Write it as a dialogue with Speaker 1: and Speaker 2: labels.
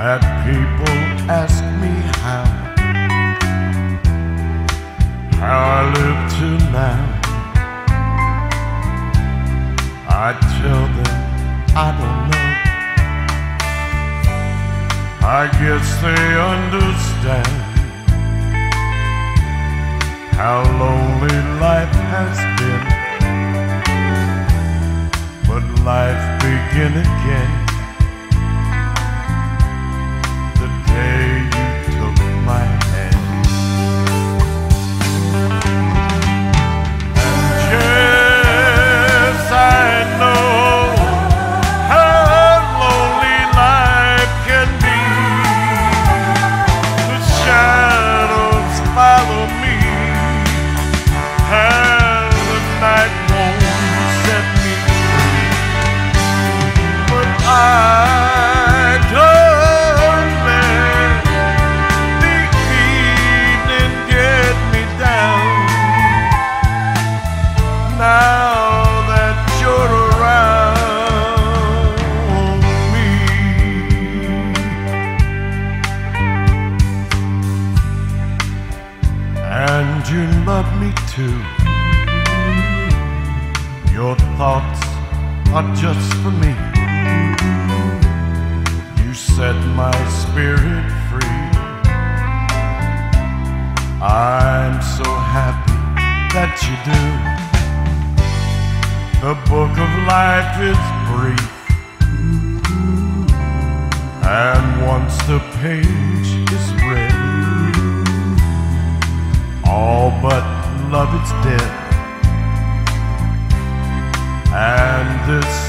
Speaker 1: that people ask me how I live till now. I tell them I don't know. I guess they understand how lonely life has been. But life begin again the day you took my hand. And yes, I know how lonely life can be. The shadows follow me, and the night won't set me free. But I don't let the evening get me down. Now that you're around me, and you love me too. Your thoughts are just for me. You set my spirit free. I'm so happy that you do. The book of life is brief, and once the page is read, all but love is dead. And this